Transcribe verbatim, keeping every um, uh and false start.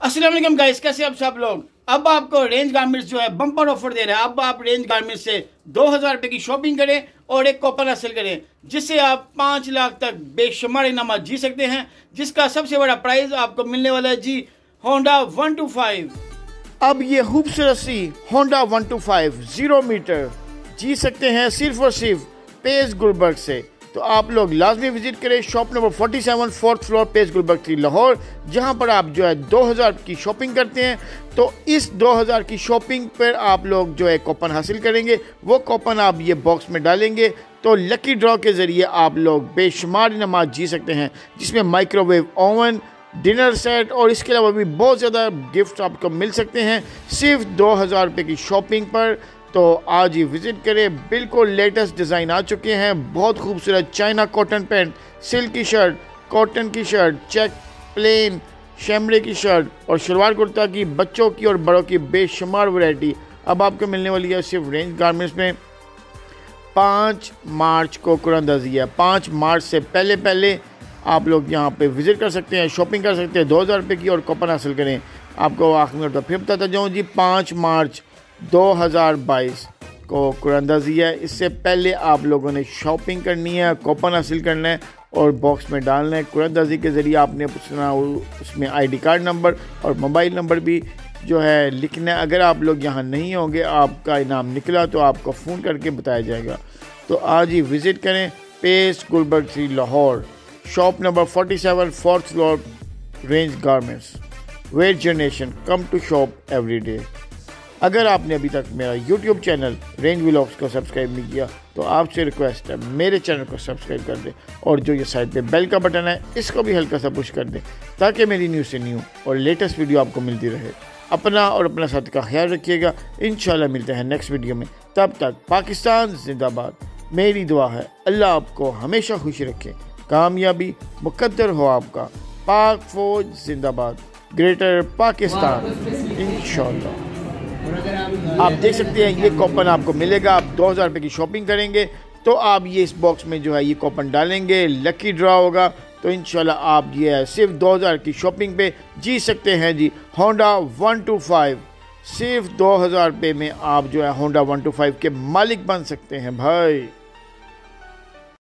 अस्सलाम वालेकुम गाइस, कैसे आप सब लोग। अब आपको रेंज गारमेंट्स जो है बम्पर ऑफर दे रहा है। अब आप रेंज गारमेंट्स से दो हज़ार रुपये की शॉपिंग करें और एक कूपन हासिल करें जिससे आप पाँच लाख तक बेशुमार इनामात जी सकते हैं, जिसका सबसे बड़ा प्राइज आपको मिलने वाला है जी होंडा वन टू फाइव। अब ये खूबसूरत सी Honda one two five zero meter जी सकते हैं सिर्फ और सिर्फ पेस गुलबर्ग से। तो आप लोग लाजमी विजिट करें शॉप नंबर सैंतालीस fourth floor Pace Gulberg three Lahore, जहां पर आप जो है दो हज़ार की शॉपिंग करते हैं। तो इस दो हज़ार की शॉपिंग पर आप लोग जो है कूपन हासिल करेंगे। वो कूपन आप ये बॉक्स में डालेंगे तो लकी ड्रॉ के ज़रिए आप लोग बेशुमार इनामात जी सकते हैं, जिसमें माइक्रोवेव ओवन, डिनर सेट और इसके अलावा भी बहुत ज़्यादा गिफ्ट आपको मिल सकते हैं सिर्फ दो हज़ार रुपये की शॉपिंग पर। तो आज ही विज़िट करें। बिल्कुल लेटेस्ट डिज़ाइन आ चुके हैं, बहुत खूबसूरत चाइना कॉटन पैंट, सिल्क की शर्ट, कॉटन की शर्ट, चेक, प्लेन, शैमरे की शर्ट और शलवार कुर्ता की बच्चों की और बड़ों की बेशुमार वैरायटी अब आपको मिलने वाली है सिर्फ रेंज गारमेंट्स में। पाँच मार्च को कुरानंदाजी है। पाँच मार्च से पहले पहले आप लोग यहाँ पे विज़िट कर सकते हैं, शॉपिंग कर सकते हैं दो हज़ार रुपये की और कूपन हासिल करें। आपको आखिरी में फिर बताता जाऊँ जी, पाँच मार्च दो हज़ार बाईस को कुरानंदाजी है। इससे पहले आप लोगों ने शॉपिंग करनी है, कूपन हासिल करना है और बॉक्स में डालना है। कुरानंदाजी के ज़रिए आपने पूछना उसमें आईडी कार्ड नंबर और मोबाइल नंबर भी जो है लिखना है। अगर आप लोग यहाँ नहीं होंगे, आपका इनाम निकला तो आपको फ़ोन करके बताया जाएगा। तो आज ही विज़िट करें Pace Gulberg three Lahore, shop number सैंतालीस fourth floor range garments. Where generation come to shop every day. अगर आपने अभी तक मेरा यूट्यूब चैनल रेंज व्लॉग्स को सब्सक्राइब नहीं किया तो आपसे रिक्वेस्ट है मेरे चैनल को सब्सक्राइब कर दें और जो ये साइड पे बेल का बटन है इसको भी हल्का सा पुश कर दें ताकि मेरी न्यू से न्यू और लेटेस्ट वीडियो आपको मिलती रहे। अपना और अपना साथी का ख्याल रखिएगा। इंशाल्लाह मिलते हैं नेक्स्ट वीडियो में। तब तक पाकिस्तान जिंदाबाद। मेरी दुआ है अल्लाह आपको हमेशा खुश रखे, कामयाबी मुकद्दर हो आपका। पाक फौज जिंदाबाद, ग्रेटर पाकिस्तान इंशाल्लाह। आप देख सकते हैं ये कूपन आपको मिलेगा। आप दो हज़ार रुपये की शॉपिंग करेंगे तो आप ये इस बॉक्स में जो है ये कूपन डालेंगे, लकी ड्रॉ होगा तो इंशाल्लाह आप ये है सिर्फ दो हज़ार की शॉपिंग पे जी सकते हैं जी होंडा वन टू फाइव। सिर्फ दो हज़ार रुपये में आप जो है होंडा वन टू फाइव के मालिक बन सकते हैं भाई।